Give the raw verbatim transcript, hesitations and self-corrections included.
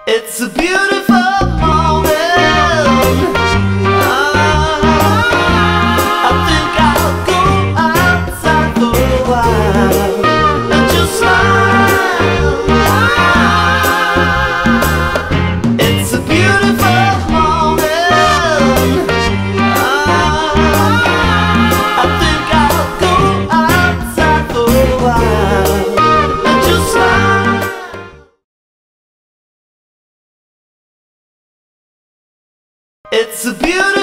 It's a beautiful morning. Ah, I think I'll go outside for a while and just smile. It's a beautiful morning. Ah, I think I'll go outside for a while and just smile. It's a beautiful